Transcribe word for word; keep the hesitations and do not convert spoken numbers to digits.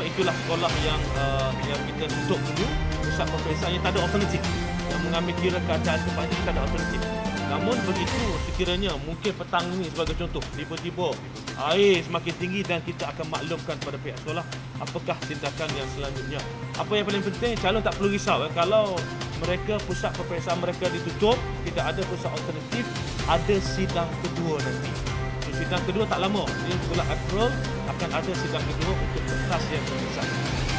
itulah sekolah yang uh, yang kita tutup dulu, pusat peperiksaan yang tak ada alternatif. Yang mengambil kira keadaan tempat ini tak ada alternatif. Namun begitu sekiranya mungkin petang ini sebagai contoh, tiba-tiba air semakin tinggi dan kita akan maklumkan kepada pihak sekolah apakah tindakan yang selanjutnya. Apa yang paling penting, calon tak perlu risau. Eh. Kalau mereka pusat peperiksaan mereka ditutup, tidak ada pusat alternatif, ada sidang kedua nanti. So, sidang kedua tak lama, dia bulan April akan ada sidang kedua untuk kertas yang terbesar.